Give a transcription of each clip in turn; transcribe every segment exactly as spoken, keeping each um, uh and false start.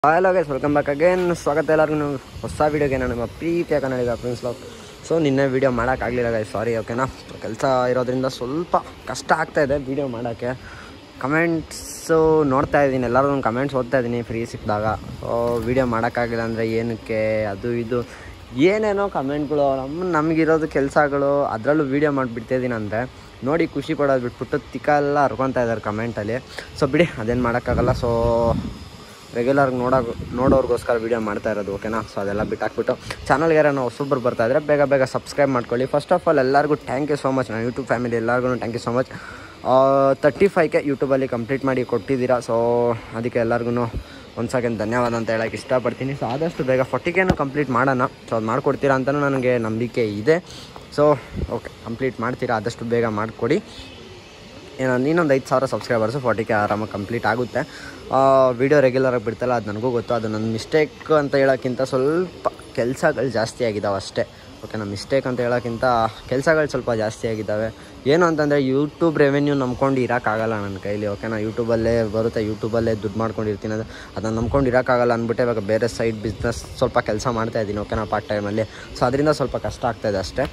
Hello guys, welcome back again. ಸ್ವಾಗತ ಎಲ್ಲರಿಗೂ ಹೊಸ ವೀಡಿಯೋಗೆ. ನಾನು ನಿಮ್ಮ ಪ್ರೀತಿಯ ಕನ್ನಡಿಗ ಪ್ರಿನ್ಸ್ ಲಾಕ್. ಸೊ ನಿನ್ನೆ ವೀಡಿಯೋ ಮಾಡೋಕ್ಕಾಗಲಿಲ್ಲ ಗೈಸ್, ಸಾರಿ. ಓಕೆನಾ, ಕೆಲಸ ಇರೋದ್ರಿಂದ ಸ್ವಲ್ಪ ಕಷ್ಟ ಆಗ್ತಾಯಿದೆ ವೀಡಿಯೋ ಮಾಡೋಕ್ಕೆ. ಕಮೆಂಟ್ಸು ನೋಡ್ತಾ ಇದ್ದೀನಿ, ಎಲ್ಲರೂ ಕಮೆಂಟ್ಸ್ ಓದ್ತಾ ಇದ್ದೀನಿ ಫ್ರೀ ಸಿಕ್ಕಿದಾಗ. ಸೊ ವೀಡಿಯೋ ಮಾಡೋಕ್ಕಾಗಿಲ್ಲ ಅಂದರೆ ಏನಕ್ಕೆ, ಅದು ಇದು ಏನೇನೋ ಕಮೆಂಟ್ಗಳು. ನಮ್ಮ ನಮಗಿರೋದು ಕೆಲಸಗಳು, ಅದರಲ್ಲೂ ವೀಡಿಯೋ ಮಾಡಿಬಿಡ್ತಿದ್ದೀನಿ ಅಂದರೆ ನೋಡಿ ಖುಷಿ ಪಡೋದು ಬಿಟ್ಬಿಟ್ಟು ತಿಕ್ಕ ಎಲ್ಲ ಹರ್ಕೊತಾ ಇದ್ದಾರೆ ಕಮೆಂಟಲ್ಲಿ. ಸೊ ಬಿಡಿ, ಅದೇನು ಮಾಡೋಕ್ಕಾಗಲ್ಲ. ಸೊ ರೆಗ್ಯುಲರ್ಗೆ ನೋಡೋ ನೋಡೋರಿಗೋಸ್ಕರ ವೀಡಿಯೋ ಮಾಡ್ತಾ ಇರೋದು. ಓಕೆನಾ, ಸೊ ಅದೆಲ್ಲ ಬಿಟ್ಟಾಕ್ಬಿಟ್ಟು ಚಾನಲ್ಗೆ ಯಾರು ಹೊಸೊಬ್ಬರು ಬರ್ತಾ ಇದ್ದರೆ ಬೇಗ ಬೇಗ ಸಬ್ಸ್ಕ್ರೈಬ್ ಮಾಡ್ಕೊಳ್ಳಿ. ಫಸ್ಟ್ ಆಫ್ ಆಲ್ ಎಲ್ಲರಿಗೂ ಥ್ಯಾಂಕ್ ಯು ಸೋ ಮಚ್. ನಾನು ಯೂಟ್ಯೂಬ್ ಫ್ಯಾಮಿಲಿ ಎಲ್ಲರಿಗೂ thank you so much. Thirty ಫೈವ್ಗೆ ಯೂಟ್ಯೂಬಲ್ಲಿ ಕಂಪ್ಲೀಟ್ ಮಾಡಿ ಕೊಟ್ಟಿದ್ದೀರಾ. ಸೊ ಅದಕ್ಕೆ ಎಲ್ಲರಿಗೂ ಒಂದು ಸೆಕೆಂಡ್ ಧನ್ಯವಾದ ಅಂತ ಹೇಳೋಕ್ಕೆ ಇಷ್ಟಪಡ್ತೀನಿ. ಸೊ ಆದಷ್ಟು ಬೇಗ ಫೋರ್ಟಿಗೆನೂ ಕಂಪ್ಲೀಟ್ ಮಾಡೋಣ. ಸೊ ಅದು ಮಾಡಿಕೊಡ್ತೀರಾ ಅಂತಲೂ ನನಗೆ ನಂಬಿಕೆ ಇದೆ. ಸೊ ಓಕೆ, ಕಂಪ್ಲೀಟ್ ಮಾಡ್ತೀರಾ, ಆದಷ್ಟು ಬೇಗ ಮಾಡಿಕೊಡಿ. ಏನೋ ಇನ್ನೊಂದು ಐದು ಸಾವಿರ ಸಬ್ಸ್ಕ್ರೈಬರ್ಸು ಫೋರ್ಟಿಗೆ ಆರಾಮಾಗಿ ಕಂಪ್ಲೀಟ್ ಆಗುತ್ತೆ. ವೀಡಿಯೋ ರೆಗ್ಯುಲರಾಗಿ ಬಿಡ್ತಲ್ಲ, ಅದು ನನಗೂ ಗೊತ್ತು. ಅದು ನನ್ನ ಮಿಸ್ಟೇಕ್ ಅಂತ ಹೇಳೋಕ್ಕಿಂತ ಸ್ವಲ್ಪ ಕೆಲಸಗಳು ಜಾಸ್ತಿ ಆಗಿದ್ದಾವೆ ಅಷ್ಟೇ. ಓಕೆನಾ, ಮಿಸ್ಟೇಕ್ ಅಂತ ಹೇಳೋಕ್ಕಿಂತ ಕೆಲಸಗಳು ಸ್ವಲ್ಪ ಜಾಸ್ತಿ ಆಗಿದ್ದಾವೆ. ಏನು ಅಂತಂದರೆ ಯೂಟ್ಯೂಬ್ ರೆವೆನ್ಯೂ ನಂಬ್ಕೊಂಡು ಇರೋಕ್ಕಾಗಲ್ಲ ನನ್ನ ಕೈಲಿ. ಓಕೆನಾ, ಯೂಟ್ಯೂಬಲ್ಲೇ ಬರುತ್ತೆ, ಯೂಟ್ಯೂಬಲ್ಲೇ ದುಡ್ಡು ಮಾಡ್ಕೊಂಡಿರ್ತೀನಿ. ಅದು ಅದನ್ನು ನಂಬ್ಕೊಂಡು ಇರೋಕ್ಕಾಗಲ್ಲ ಅಂದ್ಬಿಟ್ಟು ಇವಾಗ ಬೇರೆ ಸೈಡ್ ಬಿಸ್ನೆಸ್ ಸ್ವಲ್ಪ ಕೆಲಸ ಮಾಡ್ತಾಯಿದ್ದೀನಿ. ಓಕೆನಾ, ಪಾರ್ಟ್ ಟೈಮಲ್ಲಿ. ಸೊ ಅದರಿಂದ ಸ್ವಲ್ಪ ಕಷ್ಟ ಆಗ್ತಾಯಿದೆ ಅಷ್ಟೇ.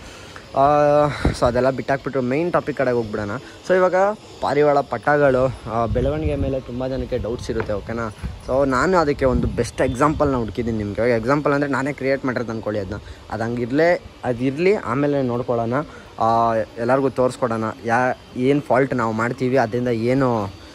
ಸೊ ಅದೆಲ್ಲ ಬಿಟ್ಟಾಕ್ಬಿಟ್ಟು ಮೇಯ್ನ್ ಟಾಪಿಕ್ ಕಡೆಗೆ ಹೋಗ್ಬಿಡೋಣ. ಸೊ ಇವಾಗ ಪಾರಿವಾಳ ಪಟ್ಟಗಳು ಬೆಳವಣಿಗೆ ಮೇಲೆ ತುಂಬ ಜನಕ್ಕೆ ಡೌಟ್ಸ್ ಇರುತ್ತೆ. ಓಕೆನಾ, ಸೊ ನಾನು ಅದಕ್ಕೆ ಒಂದು ಬೆಸ್ಟ್ ಎಕ್ಸಾಂಪಲ್ನ ಹುಡುಕಿದ್ದೀನಿ ನಿಮಗೆ. ಇವಾಗ ಎಕ್ಸಾಂಪಲ್ ಅಂದರೆ ನಾನೇ ಕ್ರಿಯೇಟ್ ಮಾಡಿರೋದು ಅಂದ್ಕೊಳ್ಳಿ. ಅದನ್ನ ಅದು ಹಂಗಿರಲೇ ಅದಿರಲಿ, ಆಮೇಲೆ ನೋಡ್ಕೊಳ್ಳೋಣ, ಎಲ್ಲರಿಗೂ ತೋರಿಸ್ಕೊಡೋಣ ಯಾ ಏನು ಫಾಲ್ಟ್ ನಾವು ಮಾಡ್ತೀವಿ, ಅದರಿಂದ ಏನು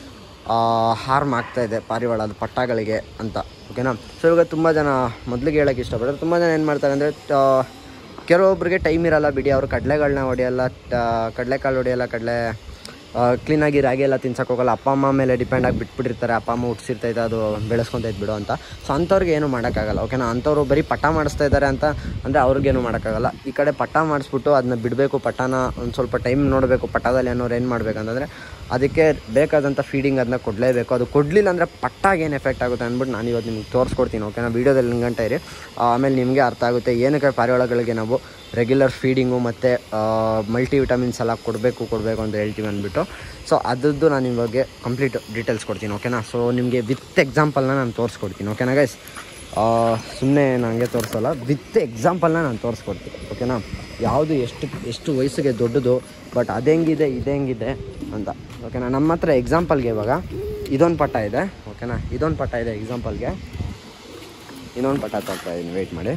ಹಾರ್ಮ್ ಆಗ್ತಾಯಿದೆ ಪಾರಿವಾಳದ ಪಟ್ಟಗಳಿಗೆ ಅಂತ. ಓಕೆನಾ, ಸೊ ಇವಾಗ ತುಂಬ ಜನ ಮೊದಲಿಗೆ ಹೇಳೋಕ್ಕೆ ಇಷ್ಟಪಡ್ತಾರೆ. ತುಂಬ ಜನ ಏನು ಮಾಡ್ತಾರೆ ಅಂದರೆ, ಕೆಲವೊಬ್ರಿಗೆ ಟೈಮ್ ಇರೋಲ್ಲ ಬಿಡಿ, ಅವರು ಕಡಲೆಗಳನ್ನ ಹೊಡೆಯಲ್ಲ, ಕಡಲೆಕಾಳು ಹೊಡೆಯಲ್ಲ, ಕಡಲೆ ಕ್ಲೀನಾಗಿ ರಾಗಿ ಎಲ್ಲ ತಿನ್ಸೋಕೆ ಹೋಗಲ್ಲ. ಅಪ್ಪ ಅಮ್ಮ ಮೇಲೆ ಡಿಪೆಂಡ್ ಆಗಿ ಬಿಟ್ಬಿಟ್ಟಿರ್ತಾರೆ. ಅಪ್ಪ ಅಮ್ಮ ಹುಟ್ಟಿಸಿರ್ತೈತೆ, ಅದು ಬೆಳೆಸ್ಕೊತೈತೆ ಬಿಡು ಅಂತ. ಸೊ ಅಂಥವ್ರಿಗೆ ಏನು ಮಾಡೋಕ್ಕಾಗಲ್ಲ. ಓಕೆನಾ, ಅಂಥವ್ರು ಬರೀ ಪಟ್ಟ ಮಾಡಿಸ್ತಾ ಇದ್ದಾರೆ ಅಂತ ಅಂದರೆ ಅವ್ರಿಗೇನು ಮಾಡೋಕ್ಕಾಗಲ್ಲ. ಈ ಕಡೆ ಪಟ್ಟ ಮಾಡಿಸ್ಬಿಟ್ಟು ಅದನ್ನ ಬಿಡಬೇಕು, ಪಟ್ಟನ ಒಂದು ಸ್ವಲ್ಪ ಟೈಮ್ ನೋಡಬೇಕು. ಪಟ್ಟದಲ್ಲಿ ಅನ್ನೋರು ಏನು ಮಾಡಬೇಕಂತಂದರೆ ಅದಕ್ಕೆ ಬೇಕಾದಂಥ ಫೀಡಿಂಗ್ ಅದನ್ನ ಕೊಡಲೇಬೇಕು. ಅದು ಕೊಡಲಿಲ್ಲ ಅಂದರೆ ಪಟ್ಟಾಗ ಏನು ಎಫೆಕ್ಟ್ ಆಗುತ್ತೆ ಅಂದ್ಬಿಟ್ಟು ನಾನು ಇವತ್ತು ನಿಮ್ಗೆ ತೋರಿಸ್ಕೊಡ್ತೀನಿ. ಓಕೆನಾ, ವೀಡಿಯೋದಲ್ಲಿ ಒಂದು ಗಂಟೆ ಇರಿ, ಆಮೇಲೆ ನಿಮಗೆ ಅರ್ಥ ಆಗುತ್ತೆ ಏನಕ್ಕೆ ಪಾರಿವಾಳಗಳಿಗೆ ನಾವು ರೆಗ್ಯುಲರ್ ಫೀಡಿಂಗು ಮತ್ತು ಮಲ್ಟಿ ವಿಟಮಿನ್ಸ್ ಎಲ್ಲ ಕೊಡಬೇಕು ಕೊಡಬೇಕು ಅಂತ ಹೇಳ್ತೀವಿ ಅಂದ್ಬಿಟ್ಟು. ಸೊ ಅದರದ್ದು ನಾನು ನಿಮಗೆ ಕಂಪ್ಲೀಟ್ ಡೀಟೇಲ್ಸ್ ಕೊಡ್ತೀನಿ. ಓಕೆನಾ, ಸೊ ನಿಮಗೆ ವಿತ್ ಎಕ್ಸಾಂಪಲ್ನ ನಾನು ತೋರಿಸ್ಕೊಡ್ತೀನಿ. ಓಕೆನಾ ಗೈಸ್, ಸುಮ್ಮನೆ ನನಗೆ ತೋರಿಸೋಲ್ಲ, ವಿತ್ ಎಕ್ಸಾಂಪಲ್ನ ನಾನು ತೋರಿಸ್ಕೊಡ್ತೀನಿ. ಓಕೆನಾ, ಯಾವುದು ಎಷ್ಟು ಎಷ್ಟು ವಯಸ್ಸಿಗೆ ದೊಡ್ಡದು, ಬಟ್ ಅದೆಂಗಿದೆ ಇದೆಂಗಿದೆ ಅಂತ. ಓಕೆನಾ, ನಮ್ಮ ಹತ್ರ ಎಕ್ಸಾಂಪಲ್ಗೆ ಇವಾಗ ಇದೊಂದು ಪಟ್ಟ ಇದೆ. ಓಕೆನಾ, ಇದೊಂದು ಪಟ್ಟ ಇದೆ ಎಕ್ಸಾಂಪಲ್ಗೆ. ಇನ್ನೊಂದು ಪಟ್ಟ ತೋರ್ತಾ ಇದ್ದೀನಿ, ವೆಯ್ಟ್ ಮಾಡಿ.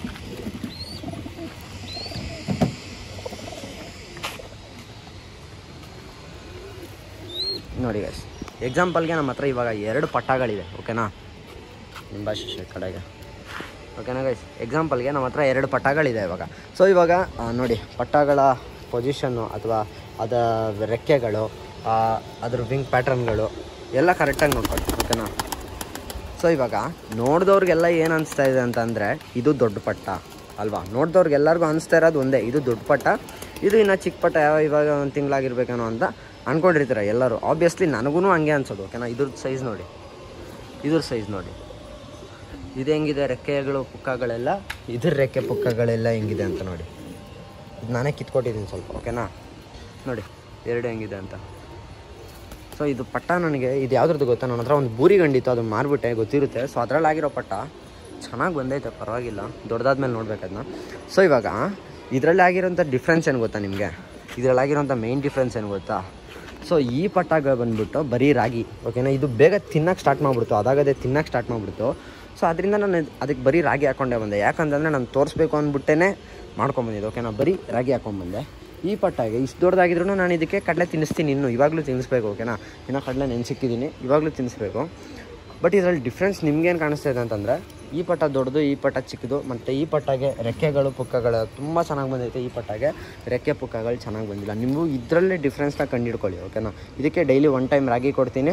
ನೋಡಿ ಗೈಸ್, ಎಕ್ಸಾಂಪಲ್ಗೆ ನಮ್ಮ ಹತ್ರ ಇವಾಗ ಎರಡು ಪಟ್ಟಗಳಿದೆ. ಓಕೆನಾ, ನಿಮ್ಮ ಭಾಷೆ ಕಡೆಗೆ. ಓಕೆನಾ ಗೈಸ್, ಎಕ್ಸಾಂಪಲ್ಗೆ ನಮ್ಮ ಹತ್ರ ಎರಡು ಪಟ್ಟಗಳಿದೆ ಇವಾಗ. ಸೊ ಇವಾಗ ನೋಡಿ, ಪಟ್ಟಗಳ ಪೊಸಿಷನ್ನು ಅಥವಾ ಅದರ ರೆಕ್ಕೆಗಳು, ಅದ್ರ ವಿಂಗ್ ಪ್ಯಾಟ್ರನ್ಗಳು ಎಲ್ಲ ಕರೆಕ್ಟಾಗಿ ನೋಡ್ಕೊಳ್ಳಿ. ಓಕೆನಾ, ಸೊ ಇವಾಗ ನೋಡಿದವ್ರಿಗೆಲ್ಲ ಏನು ಅನಿಸ್ತಾ ಇದೆ ಅಂತಂದರೆ ಇದು ದೊಡ್ಡ ಪಟ್ಟ ಅಲ್ವಾ. ನೋಡಿದವ್ರಿಗೆಲ್ಲರಿಗೂ ಅನಿಸ್ತಾ ಇರೋದು ಒಂದೇ, ಇದು ದೊಡ್ಡ ಪಟ್ಟ, ಇದು ಇನ್ನೂ ಚಿಕ್ಕ ಪಟ್ಟ, ಯಾವ ಇವಾಗ ಒಂದು ತಿಂಗಳಾಗಿರ್ಬೇಕೇನೋ ಅಂತ ಅಂದ್ಕೊಂಡಿರ್ತೀರ ಎಲ್ಲರೂ. ಆಬ್ವಿಯಸ್ಲಿ ನನಗೂ ಹಂಗೆ ಅನ್ಸೋದು. ಓಕೆನಾ, ಇದ್ರದ್ದು ಸೈಜ್ ನೋಡಿ, ಇದ್ರ ಸೈಜ್ ನೋಡಿ, ಇದು ಹೆಂಗಿದೆ, ರೆಕ್ಕೆಗಳು ಪುಕ್ಕಗಳೆಲ್ಲ, ಇದ್ರ ರೆಕ್ಕೆ ಪುಕ್ಕಗಳೆಲ್ಲ ಹೆಂಗಿದೆ ಅಂತ ನೋಡಿ. ಇದು ನಾನೇ ಕಿತ್ಕೊಟ್ಟಿದ್ದೀನಿ ಸ್ವಲ್ಪ. ಓಕೆನಾ, ನೋಡಿ ಎರಡು ಹೆಂಗಿದೆ ಅಂತ. ಸೊ ಇದು ಪಟ್ಟ ನನಗೆ ಇದು ಯಾವುದ್ರದ್ದು ಗೊತ್ತಾ, ನನ್ನ ಹತ್ರ ಒಂದು ಬೂರಿ ಗಂಡಿತ್ತು, ಅದು ಮಾರ್ಬಿಟ್ಟೆ, ಗೊತ್ತಿರುತ್ತೆ. ಸೊ ಅದರಲ್ಲಾಗಿರೋ ಪಟ್ಟ ಚೆನ್ನಾಗಿ ಬಂದೈತೆ, ಪರವಾಗಿಲ್ಲ. ದೊಡ್ಡದಾದ್ಮೇಲೆ ನೋಡ್ಬೇಕು ಅದನ್ನ. ಸೊ ಇವಾಗ ಇದರಲ್ಲಿ ಆಗಿರೋಂಥ ಡಿಫ್ರೆನ್ಸ್ ಏನು ಗೊತ್ತಾ ನಿಮಗೆ, ಇದರಲ್ಲಾಗಿರೋಂಥ ಮೇಯ್ನ್ ಡಿಫ್ರೆನ್ಸ್ ಏನು ಗೊತ್ತಾ. ಸೊ ಈ ಪಟ್ಟಾಗ ಬಂದುಬಿಟ್ಟು ಬರೀ ರಾಗಿ. ಓಕೆನಾ, ಇದು ಬೇಗ ತಿನ್ನೋಕ್ಕೆ ಸ್ಟಾರ್ಟ್ ಮಾಡಿಬಿಡ್ತು, ಅದಾಗದೇ ತಿನ್ನೋಕ್ಕೆ ಸ್ಟಾರ್ಟ್ ಮಾಡಿಬಿಡ್ತು. ಸೊ ಅದರಿಂದ ನಾನು ಅದಕ್ಕೆ ಬರೀ ರಾಗಿ ಹಾಕ್ಕೊಂಡೇ ಬಂದೆ. ಯಾಕಂತಂದರೆ ನಾನು ತೋರಿಸ್ಬೇಕು ಅಂದ್ಬಿಟ್ಟೇ ಮಾಡ್ಕೊಂಬಂದಿದ್ದೆ. ಓಕೆನಾ, ಬರೀ ರಾಗಿ ಹಾಕ್ಕೊಂಬಂದೆ. ಈ ಪಟ್ಟಾಗೆ ಇಷ್ಟು ದೊಡ್ಡದಾಗಿದ್ರು ನಾನು ಇದಕ್ಕೆ ಕಡಲೆ ತಿನ್ನಿಸ್ತೀನಿ, ಇನ್ನು ಇವಾಗಲೂ ತಿನ್ನಿಸ್ಬೇಕು. ಓಕೆನಾ, ಇನ್ನು ಕಡಲೆ ನೆನೆಸಿಕ್ಕಿದ್ದೀನಿ, ಇವಾಗಲೂ ತಿನ್ನಿಸ್ಬೇಕು. ಬಟ್ ಇದರಲ್ಲಿ ಡಿಫ್ರೆನ್ಸ್ ನಿಮ್ಗೇನು ಕಾಣಿಸ್ತಾ ಇದೆ ಅಂತಂದರೆ, ಈ ಪಟ್ಟ ದೊಡ್ಡದು, ಈ ಪಟ್ಟ ಚಿಕ್ಕದು. ಮತ್ತು ಈ ಪಟ್ಟಾಗೆ ರೆಕ್ಕೆಗಳು ಪುಕ್ಕಗಳು ತುಂಬ ಚೆನ್ನಾಗಿ ಬಂದೈತೆ, ಈ ಪಟ್ಟಾಗೆ ರೆಕ್ಕೆ ಪುಕ್ಕಗಳು ಚೆನ್ನಾಗಿ ಬಂದಿಲ್ಲ. ನೀವು ಇದರಲ್ಲೇ ಡಿಫ್ರೆನ್ಸ್ನ ಕಂಡುಹಿಡ್ಕೊಳ್ಳಿ. ಓಕೆನಾ, ಇದಕ್ಕೆ ಡೈಲಿ ಒನ್ ಟೈಮ್ ರಾಗಿ ಕೊಡ್ತೀನಿ,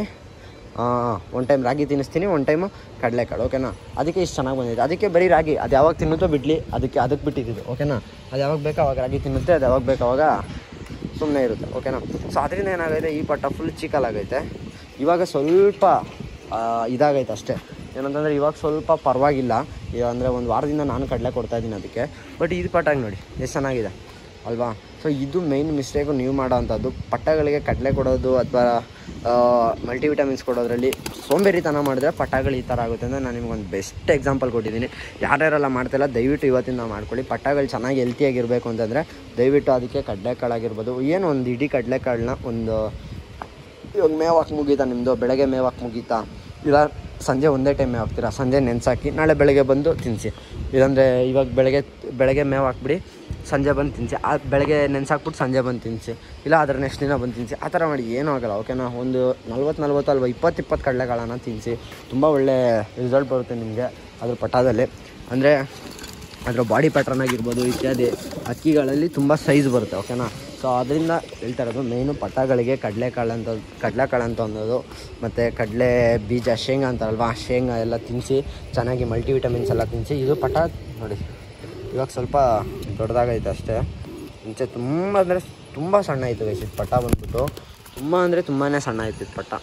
ಒನ್ ಟೈಮ್ ರಾಗಿ ತಿನ್ನಿಸ್ತೀನಿ, ಒನ್ ಟೈಮು ಕಡಲೆಕಾಳು. ಓಕೆನಾ, ಅದಕ್ಕೆ ಇಷ್ಟು ಚೆನ್ನಾಗಿ ಬಂದಿದೆ. ಅದಕ್ಕೆ ಬರೀ ರಾಗಿ, ಅದು ಯಾವಾಗ ತಿನ್ನುತ್ತೋ ಬಿಡಲಿ, ಅದಕ್ಕೆ ಅದಕ್ಕೆ ಬಿಟ್ಟಿದ್ದು. ಓಕೆನಾ, ಅದು ಯಾವಾಗ ಬೇಕೋ ಅವಾಗ ರಾಗಿ ತಿನ್ನುತ್ತೆ, ಅದು ಯಾವಾಗ ಬೇಕೋ ಅವಾಗ ಸುಮ್ಮನೆ ಇರುತ್ತೆ. ಓಕೆನಾ, ಸೊ ಅದರಿಂದ ಏನಾಗೈತೆ, ಈ ಪಟ್ಟ ಫುಲ್ ಚಿಕ್ಕಲಾಗೈತೆ. ಇವಾಗ ಸ್ವಲ್ಪ ಇದಾಗೈತೆ ಅಷ್ಟೇ. ಏನಂತಂದರೆ ಇವಾಗ ಸ್ವಲ್ಪ ಪರವಾಗಿಲ್ಲ, ಅಂದರೆ ಒಂದು ವಾರದಿಂದ ನಾನು ಕಡಲೆ ಕೊಡ್ತಾಯಿದ್ದೀನಿ ಅದಕ್ಕೆ. ಬಟ್ ಇದು ಪಟ್ಟಾಗಿ ನೋಡಿ ಎಷ್ಟು ಚೆನ್ನಾಗಿದೆ ಅಲ್ವಾ. ಸೊ ಇದು ಮೇಯ್ನ್ ಮಿಸ್ಟೇಕು ನೀವು ಮಾಡೋ ಅಂಥದ್ದು. ಪಟ್ಟಗಳಿಗೆ ಕಡಲೆ ಕೊಡೋದು ಅಥವಾ ಮಲ್ಟಿವಿಟಮಿನ್ಸ್ ಕೊಡೋದ್ರಲ್ಲಿ ಸೋಂಬೇರಿತನ ಮಾಡಿದ್ರೆ ಪಟ್ಟಗಳು ಈ ಥರ ಆಗುತ್ತೆ ಅಂತ ನಾನು ನಿಮ್ಗೊಂದು ಬೆಸ್ಟ್ ಎಕ್ಸಾಂಪಲ್ ಕೊಟ್ಟಿದ್ದೀನಿ. ಯಾರ್ಯಾರೆಲ್ಲ ಮಾಡ್ತಾಯಿಲ್ಲ ದಯವಿಟ್ಟು ಇವತ್ತಿಂದ ಮಾಡ್ಕೊಳ್ಳಿ. ಪಟ್ಟಗಳು ಚೆನ್ನಾಗಿ ಹೆಲ್ತಿಯಾಗಿರಬೇಕು ಅಂತಂದರೆ ದಯವಿಟ್ಟು ಅದಕ್ಕೆ ಕಡಲೆಕಾಳಾಗಿರ್ಬೋದು, ಏನು ಒಂದು ಇಡೀ ಕಡಲೆಕಾಳನ್ನ ಒಂದು ಇವಾಗ ಮೇವು ಹಾಕಿ ಮುಗೀತಾ ನಿಮ್ಮದು, ಬೆಳಗ್ಗೆ ಮೇವು ಹಾಕಿ ಮುಗೀತಾ, ಇಲ್ಲ ಸಂಜೆ ಒಂದೇ ಟೈಮ್ ಮೇವು ಹಾಕ್ತೀರಾ, ಸಂಜೆ ನೆನೆಸಾಕಿ ನಾಳೆ ಬೆಳಗ್ಗೆ ಬಂದು ತಿನ್ನಿಸಿ. ಇಲ್ಲಾಂದರೆ ಇವಾಗ ಬೆಳಗ್ಗೆ ಬೆಳಗ್ಗೆ ಮೇವು ಹಾಕ್ಬಿಡಿ, ಸಂಜೆ ಬಂದು ತಿನ್ನಿಸಿ, ಆ ಬೆಳಗ್ಗೆ ನೆನೆಸಾಕ್ಬಿಟ್ಟು ಸಂಜೆ ಬಂದು ತಿನ್ನಿಸಿ, ಇಲ್ಲ ಅದರ ನೆಕ್ಸ್ಟ್ ದಿನ ಬಂದು ತಿನ್ನಿಸಿ. ಆ ಥರ ಮಾಡಿ ಏನೂ ಆಗೋಲ್ಲ, ಓಕೆನಾ. ಒಂದು ನಲ್ವತ್ತು ನಲ್ವತ್ತು ಅಲ್ವಾ ಇಪ್ಪತ್ತು ಇಪ್ಪತ್ತು ಕಡಲೆಕಾಳನ್ನು ತಿನ್ನಿಸಿ, ತುಂಬ ಒಳ್ಳೆ ರಿಸಲ್ಟ್ ಬರುತ್ತೆ ನಿಮಗೆ ಅದ್ರ ಪಟಾದಲ್ಲಿ. ಅಂದರೆ ಅದರ ಬಾಡಿ ಪ್ಯಾಟ್ರನ್ ಆಗಿರ್ಬೋದು ಇತ್ಯಾದಿ ಅಕ್ಕಿಗಳಲ್ಲಿ ತುಂಬ ಸೈಜ್ ಬರುತ್ತೆ, ಓಕೆನಾ. ಸೊ ಅದರಿಂದ ಹೇಳ್ತಾ ಇರೋದು ಮೇಯ್ನು ಪಟ್ಟಗಳಿಗೆ ಕಡಲೆಕಾಳು ಅಂತ ಕಡಲೆಕಾಳು ಅಂತ ಅನ್ನೋದು, ಮತ್ತು ಕಡಲೆ ಬೀಜ ಶೇಂಗಾ ಅಂತಾರಲ್ವ, ಶೇಂಗಾ ಎಲ್ಲ ತಿನ್ನಿಸಿ ಚೆನ್ನಾಗಿ ಮಲ್ಟಿವಿಟಮಿನ್ಸ್ ಎಲ್ಲ ತಿನ್ನಿಸಿ. ಇದು ಪಟ ನೋಡಿ ಇವಾಗ ಸ್ವಲ್ಪ ದೊಡ್ಡದಾಗೈತೆ ಅಷ್ಟೇ, ಮುಂಚೆ ತುಂಬ ಅಂದರೆ ತುಂಬ ಸಣ್ಣ ಆಯಿತು ಗೈಸ್ ಇದು ಪಟ ಬಂದ್ಬಿಟ್ಟು, ತುಂಬ ಅಂದರೆ ತುಂಬಾ ಸಣ್ಣ ಆಯ್ತು ಇದು ಪಟ.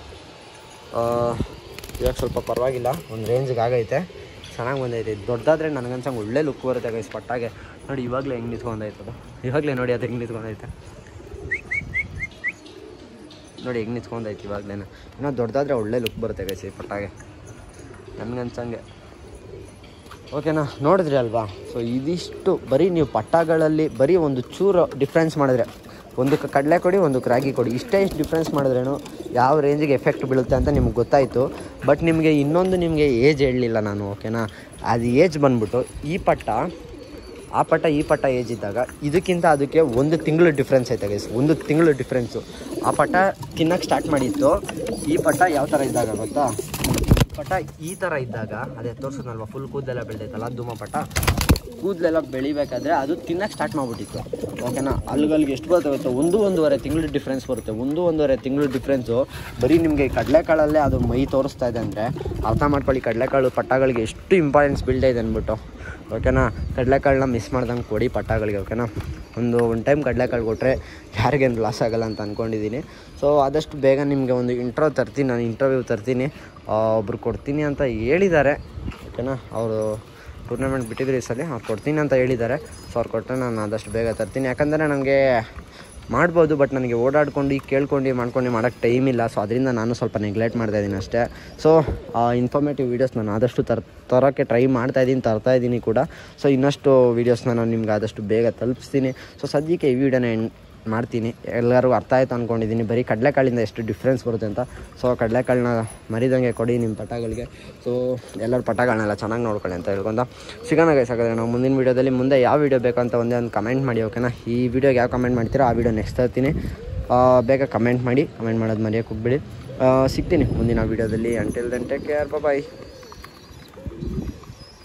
ಇವಾಗ ಸ್ವಲ್ಪ ಪರವಾಗಿಲ್ಲ, ಒಂದು ರೇಂಜಿಗೆ ಆಗೈತೆ, ಚೆನ್ನಾಗಿ ಬಂದೈತೆ. ದೊಡ್ಡದಾದರೆ ನನಗನ್ಸಂಗೆ ಒಳ್ಳೆ ಲುಕ್ ಬರುತ್ತೆ ಗೈಸ್ ಪಟ್ಟಾಗೆ. ನೋಡಿ ಇವಾಗಲೇ ಹೆಂಗೆ ನಿಂತ್ಕೊಂಡೈತದು, ಇವಾಗಲೇ ನೋಡಿ ಅದು ಹೆಂಗೆ ನಿಂತ್ಕೊಂಡೈತೆ, ನೋಡಿ ಹೆಂಗೆ ನಿಂತ್ಕೊಂಡೈತೆ ಇವಾಗಲೇ. ಇನ್ನೂ ದೊಡ್ಡದಾದರೆ ಒಳ್ಳೆ ಲುಕ್ ಬರುತ್ತೆ ಗೈಸ್ ಈ ಪಟ್ಟಾಗೆ ನನಗನ್ಸಂಗೆ, ಓಕೆನಾ. ನೋಡಿದ್ರಿ ಅಲ್ವಾ. ಸೊ ಇದಿಷ್ಟು ಬರೀ ನೀವು ಪಟ್ಟಗಳಲ್ಲಿ ಬರೀ ಒಂದು ಚೂರು ಡಿಫ್ರೆನ್ಸ್ ಮಾಡಿದ್ರೆ, ಒಂದಕ್ಕೆ ಕಡಲೆ ಕೊಡಿ ಒಂದಕ್ಕೆ ರಾಗಿ ಕೊಡಿ, ಇಷ್ಟೇ ಇಷ್ಟು ಡಿಫ್ರೆನ್ಸ್ ಮಾಡಿದ್ರೇನು ಯಾವ ರೇಂಜಿಗೆ ಎಫೆಕ್ಟ್ ಬೀಳುತ್ತೆ ಅಂತ ನಿಮ್ಗೆ ಗೊತ್ತಾಯಿತು. ಬಟ್ ನಿಮಗೆ ಇನ್ನೊಂದು ನಿಮಗೆ ಏಜ್ ಹೇಳಲಿಲ್ಲ ನಾನು, ಓಕೆನಾ. ಅದು ಏಜ್ ಬಂದ್ಬಿಟ್ಟು ಈ ಪಟ್ಟ ಆ ಪಟ್ಟ ಈ ಪಟ್ಟ ಏಜ್ ಇದ್ದಾಗ ಇದಕ್ಕಿಂತ ಅದಕ್ಕೆ ಒಂದು ತಿಂಗಳು ಡಿಫ್ರೆನ್ಸ್ ಐತೆ ಗೈಸ್, ಒಂದು ತಿಂಗಳು ಡಿಫ್ರೆನ್ಸು. ಆ ಪಟ್ಟ ತಿನ್ನೋಕ್ಕೆ ಸ್ಟಾರ್ಟ್ ಮಾಡಿತ್ತು, ಈ ಪಟ್ಟ ಯಾವ ಥರ ಇದ್ದಾಗ ಗೊತ್ತಾ, ಪಟ್ಟ ಈ ಥರ ಇದ್ದಾಗ ಅದೇ ತೋರಿಸೋದಲ್ವ ಫುಲ್ ಕೂದಲೆಲ್ಲ ಬೆಳೆದೈತಲ್ಲ ಧೂಮ ಪಟ್ಟ, ಕೂದಲೆಲ್ಲ ಬೆಳಿಬೇಕಾದ್ರೆ ಅದು ತಿನ್ನಕ್ಕೆ ಸ್ಟಾರ್ಟ್ ಮಾಡಿಬಿಟ್ಟಿತ್ತು, ಓಕೆನಾ. ಅಲ್ಲಿಗಲ್ಲಿಗೆ ಎಷ್ಟು ಬರುತ್ತೆ ಗೊತ್ತಾ, ಒಂದು ಒಂದೂವರೆ ತಿಂಗಳು ಡಿಫ್ರೆನ್ಸ್ ಬರುತ್ತೆ. ಒಂದು ಒಂದೂವರೆ ತಿಂಗಳು ಡಿಫ್ರೆನ್ಸು ಬರೀ ನಿಮಗೆ ಕಡಲೆಕಾಳಲ್ಲೇ ಅದು ಮೈ ತೋರಿಸ್ತಾ ಇದೆ ಅಂದರೆ ಅರ್ಥ ಮಾಡ್ಕೊಳ್ಳಿ ಕಡಲೆಕಾಳು ಪಟ್ಟಗಳಿಗೆ ಎಷ್ಟು ಇಂಪಾರ್ಟೆನ್ಸ್ ಬೀಳ್ತಾ ಇದೆ ಅಂದ್ಬಿಟ್ಟು, ಓಕೆನಾ. ಕಡಲೆಕಾಳನ್ನ ಮಿಸ್ ಮಾಡ್ದಂಗೆ ಕೊಡಿ ಪಟ್ಟಗಳಿಗೆ, ಓಕೆನಾ. ಒಂದು ಒನ್ ಟೈಮ್ ಕಡಲೆಕಾಳು ಕೊಟ್ಟರೆ ಯಾರಿಗೇನು ಲಾಸ್ ಆಗೋಲ್ಲ ಅಂತ ಅಂದ್ಕೊಂಡಿದ್ದೀನಿ. ಸೊ ಆದಷ್ಟು ಬೇಗ ನಿಮಗೆ ಒಂದು ಇಂಟ್ರೋ ತರ್ತೀನಿ, ನಾನು ಇಂಟರ್ವ್ಯೂ ತರ್ತೀನಿ, ಒಬ್ರು ಕೊಡ್ತೀನಿ ಅಂತ ಹೇಳಿದ್ದಾರೆ, ಓಕೆನಾ. ಅವರು ಟೂರ್ನಮೆಂಟ್ ಬಿಟ್ಟಿದ್ರು ಈ ಸಲ, ಅವ್ರು ಕೊಡ್ತೀನಿ ಅಂತ ಹೇಳಿದ್ದಾರೆ. ಸೊ ಅವ್ರು ಕೊಟ್ಟರೆ ನಾನು ಆದಷ್ಟು ಬೇಗ ತರ್ತೀನಿ, ಯಾಕಂದರೆ ನನಗೆ ಮಾಡ್ಬೋದು ಬಟ್ ನನಗೆ ಓಡಾಡ್ಕೊಂಡು ಕೇಳ್ಕೊಂಡು ಮಾಡ್ಕೊಂಡು ಮಾಡೋಕ್ಕೆ ಟೈಮ್ ಇಲ್ಲ. ಸೊ ಅದರಿಂದ ನಾನು ಸ್ವಲ್ಪ ನೆಗ್ಲೆಕ್ಟ್ ಮಾಡ್ತಾಯಿದ್ದೀನಿ ಅಷ್ಟೇ. ಸೊ ಇನ್ಫಾರ್ಮೇಟಿವ್ ವೀಡಿಯೋಸ್ ನಾನು ಆದಷ್ಟು ತರ್ ತರೋಕ್ಕೆ ಟ್ರೈ ಮಾಡ್ತಾಯಿದ್ದೀನಿ, ತರ್ತಾಯಿದ್ದೀನಿ ಕೂಡ. ಸೊ ಇನ್ನಷ್ಟು ವೀಡಿಯೋಸ್ನ ನಾನು ನಿಮ್ಗೆ ಆದಷ್ಟು ಬೇಗ ತಲುಪಿಸ್ತೀನಿ. ಸೊ ಸದ್ಯಕ್ಕೆ ಈ ವಿಡಿಯೋನ ಮಾಡ್ತೀನಿ, ಎಲ್ಲರಿಗೂ ಅರ್ಥ ಆಯಿತು ಅಂದ್ಕೊಂಡಿದ್ದೀನಿ ಬರೀ ಕಡಲೆಕಾಳಿಂದ ಎಷ್ಟು ಡಿಫ್ರೆನ್ಸ್ ಬರುತ್ತೆ ಅಂತ. ಸೊ ಕಡಲೆಕಾಳನ್ನ ಮರಿದಂಗೆ ಕೊಡಿ ನಿಮ್ಮ ಪಟಗಳಿಗೆ. ಸೊ ಎಲ್ಲರ ಪಟಗಳನ್ನೆಲ್ಲ ಚೆನ್ನಾಗಿ ನೋಡ್ಕೊಳ್ಳಿ ಅಂತ ಹೇಳ್ಕೊಂಡ ಸಿಗೋಣ ಗೈಸ್. ಹಾಗಾದರೆ ನಾವು ಮುಂದಿನ ವೀಡಿಯೋದಲ್ಲಿ ಮುಂದೆ ಯಾವ ವೀಡಿಯೋ ಬೇಕಂತ ಒಂದೇ ಒಂದು ಕಮೆಂಟ್ ಮಾಡಿ, ಓಕೆನಾ. ಈ ವಿಡಿಯೋಗೆ ಯಾವ ಕಮೆಂಟ್ ಮಾಡ್ತೀರೋ ಆ ವಿಡಿಯೋ ನೆಕ್ಸ್ಟ್ ತರ್ತೀನಿ, ಬೇಗ ಕಮೆಂಟ್ ಮಾಡಿ, ಕಮೆಂಟ್ ಮಾಡೋದು ಮರೆಯೋಕ್ಕೆ ಹೋಗ್ಬಿಡಿ. ಸಿಗ್ತೀನಿ ಮುಂದಿನ ವೀಡಿಯೋದಲ್ಲಿ. ಅಂಟಿಲ್ ದೆನ್ ಟೇಕ್ ಕೇರ್, ಬಾಯ್.